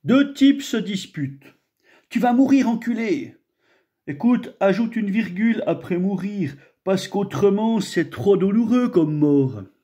Deux types se disputent. Tu vas mourir, enculé. Écoute, ajoute une virgule après mourir, parce qu'autrement c'est trop douloureux comme mort.